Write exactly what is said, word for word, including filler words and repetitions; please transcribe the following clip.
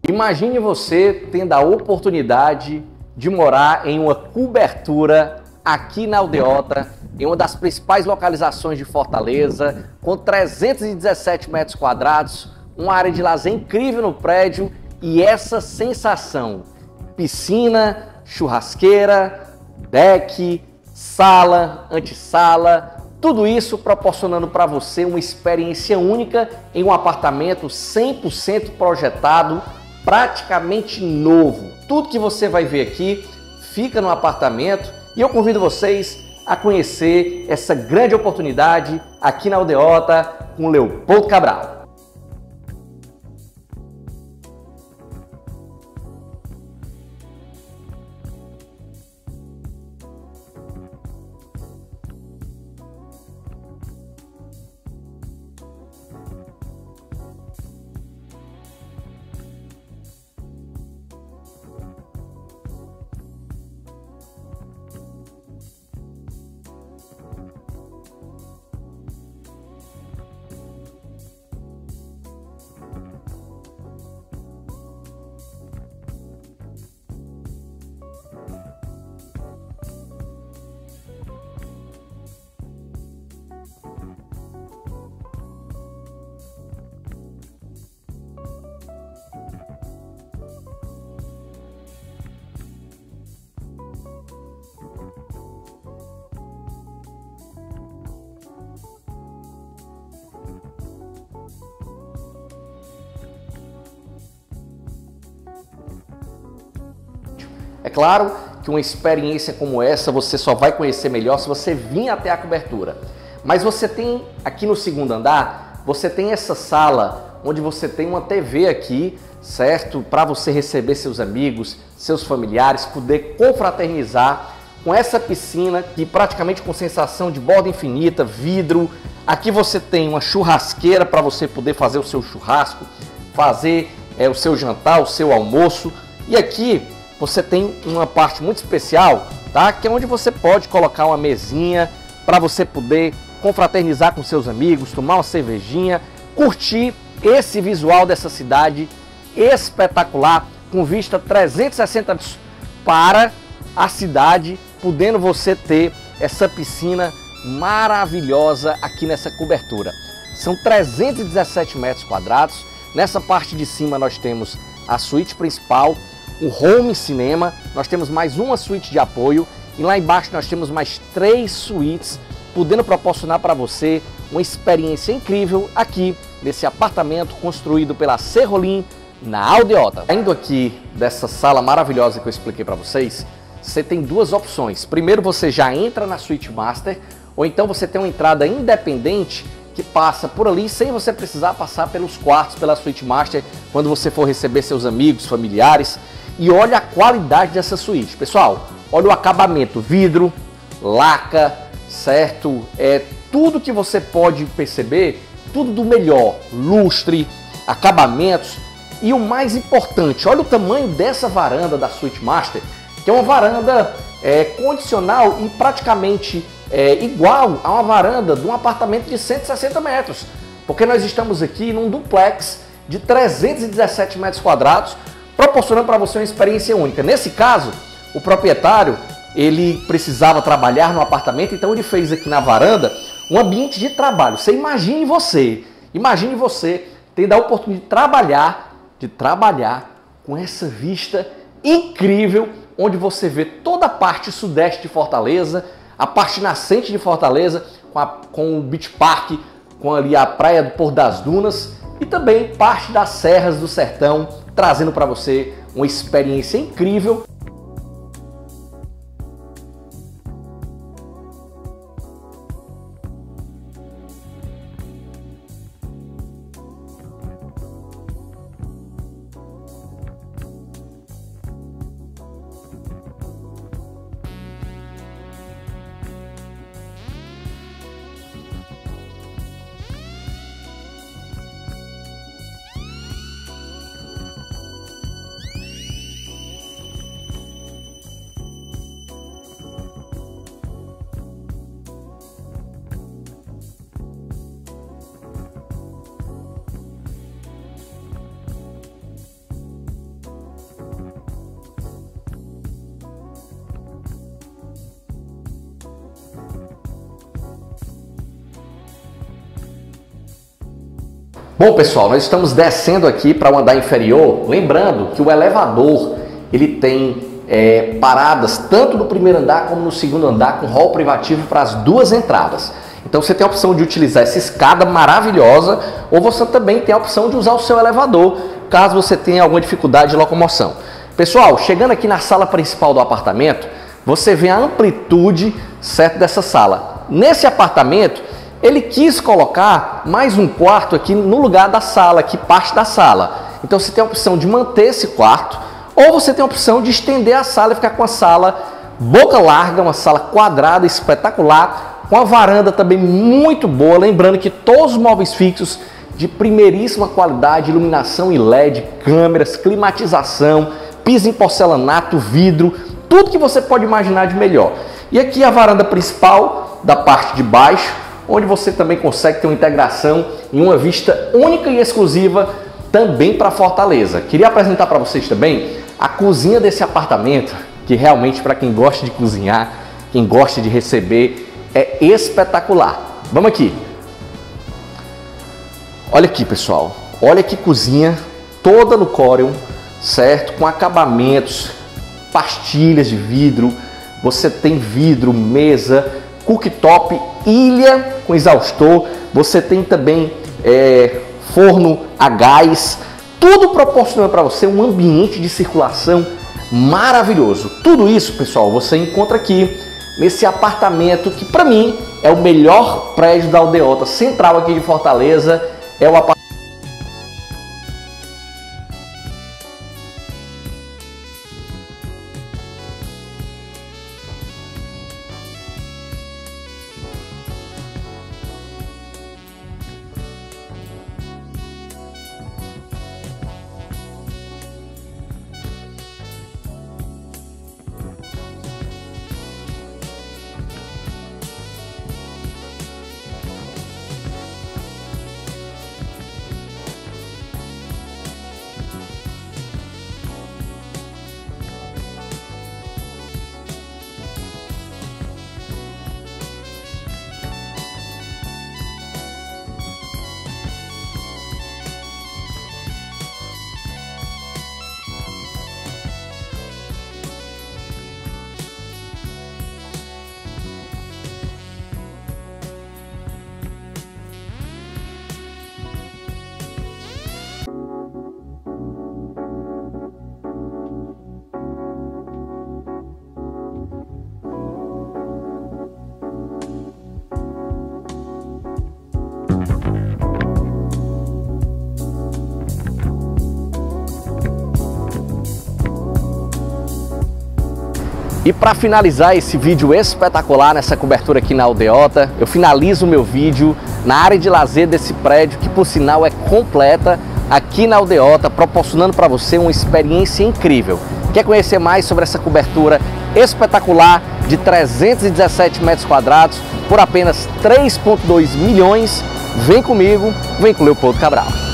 Imagine você tendo a oportunidade de morar em uma cobertura aqui na Aldeota, em uma das principais localizações de Fortaleza, com trezentos e dezessete metros quadrados, uma área de lazer incrível no prédio e essa sensação: piscina, churrasqueira, deck, sala, antessala, tudo isso proporcionando para você uma experiência única em um apartamento cem por cento projetado, praticamente novo. Tudo que você vai ver aqui fica no apartamento e eu convido vocês a conhecer essa grande oportunidade aqui na Aldeota com Leopoldo Cabral. É claro que uma experiência como essa você só vai conhecer melhor se você vir até a cobertura. Mas você tem aqui no segundo andar, você tem essa sala onde você tem uma T V aqui, certo? Para você receber seus amigos, seus familiares, poder confraternizar com essa piscina que praticamente com sensação de borda infinita, vidro. Aqui você tem uma churrasqueira para você poder fazer o seu churrasco, fazer é, o seu jantar, o seu almoço. E aqui você tem uma parte muito especial, tá? Que é onde você pode colocar uma mesinha para você poder confraternizar com seus amigos, tomar uma cervejinha, curtir esse visual dessa cidade espetacular, com vista trezentos e sessenta para a cidade, podendo você ter essa piscina maravilhosa aqui nessa cobertura. São trezentos e dezessete metros quadrados. Nessa parte de cima nós temos a suíte principal, o home cinema, nós temos mais uma suíte de apoio e lá embaixo nós temos mais três suítes, podendo proporcionar para você uma experiência incrível aqui nesse apartamento construído pela Serrolim na Aldeota. Saindo aqui dessa sala maravilhosa que eu expliquei para vocês, você tem duas opções. Primeiro, você já entra na suíte master, ou então você tem uma entrada independente que passa por ali sem você precisar passar pelos quartos, pela suíte master, quando você for receber seus amigos, familiares. E olha a qualidade dessa suíte, pessoal. Olha o acabamento, vidro, laca, certo? É tudo que você pode perceber, tudo do melhor, lustre, acabamentos e o mais importante, olha o tamanho dessa varanda da suíte master, que é uma varanda é, condicional e praticamente é, igual a uma varanda de um apartamento de cento e sessenta metros, porque nós estamos aqui num duplex de trezentos e dezessete metros quadrados, proporcionando para você uma experiência única. Nesse caso, o proprietário, ele precisava trabalhar no apartamento, então ele fez aqui na varanda um ambiente de trabalho. Você imagine você, imagine você tendo a oportunidade de trabalhar, de trabalhar com essa vista incrível, onde você vê toda a parte sudeste de Fortaleza, a parte nascente de Fortaleza, com, a, com o Beach Park, com ali a praia do Porto das Dunas e também parte das serras do sertão, trazendo para você uma experiência incrível. Bom, pessoal, nós estamos descendo aqui para o andar inferior, lembrando que o elevador ele tem é, paradas tanto no primeiro andar como no segundo andar com hall privativo para as duas entradas. Então você tem a opção de utilizar essa escada maravilhosa ou você também tem a opção de usar o seu elevador caso você tenha alguma dificuldade de locomoção. Pessoal, chegando aqui na sala principal do apartamento, você vê a amplitude, certo, dessa sala. Nesse apartamento, ele quis colocar mais um quarto aqui no lugar da sala, aqui parte da sala. Então você tem a opção de manter esse quarto ou você tem a opção de estender a sala e ficar com a sala boca larga, uma sala quadrada espetacular, com a varanda também muito boa. Lembrando que todos os móveis fixos de primeiríssima qualidade, iluminação em L E D, câmeras, climatização, piso em porcelanato, vidro, tudo que você pode imaginar de melhor. E aqui a varanda principal da parte de baixo, onde você também consegue ter uma integração em uma vista única e exclusiva também para Fortaleza. Queria apresentar para vocês também a cozinha desse apartamento, que realmente para quem gosta de cozinhar, quem gosta de receber, é espetacular. Vamos aqui. Olha aqui, pessoal. Olha que cozinha toda no Corium, certo? Com acabamentos, pastilhas de vidro. Você tem vidro, mesa, cooktop, ilha com exaustor, você tem também é, forno a gás, tudo proporcionando para você um ambiente de circulação maravilhoso. Tudo isso, pessoal, você encontra aqui nesse apartamento que para mim é o melhor prédio da Aldeota Central aqui de Fortaleza, é o apartamento. E para finalizar esse vídeo espetacular nessa cobertura aqui na Aldeota, eu finalizo o meu vídeo na área de lazer desse prédio, que por sinal é completa aqui na Aldeota, proporcionando para você uma experiência incrível. Quer conhecer mais sobre essa cobertura espetacular de trezentos e dezessete metros quadrados por apenas três vírgula dois milhões? Vem comigo, vem com o Leopoldo Cabral.